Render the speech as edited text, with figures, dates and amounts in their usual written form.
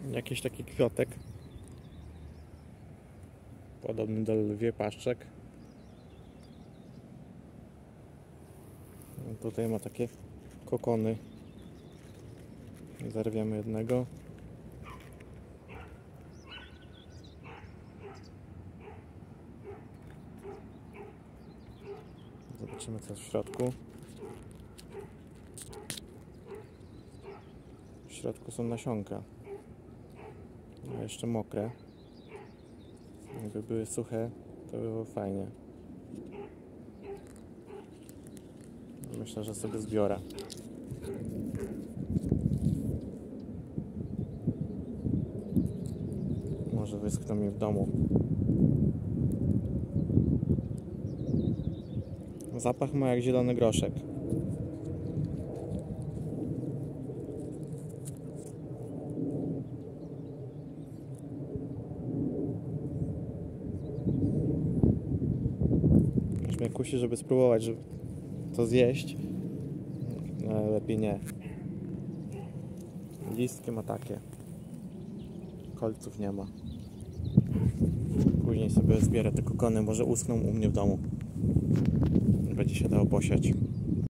Jakiś taki kwiatek podobny do lwie paszczek. Tutaj ma takie kokony. Zerwiemy jednego. Zobaczymy, co jest w środku. W środku są nasionka. A jeszcze mokre. Jakby były suche, to by było fajnie. Myślę, że sobie zbiorę. Może wyschną mi w domu. Zapach ma jak zielony groszek. Aż mnie kusi, żeby spróbować, żeby to zjeść. Ale lepiej nie. Listki ma takie. Kolców nie ma. Później sobie zbierę te kokony, może uschną u mnie w domu. Będzie się dało posiać.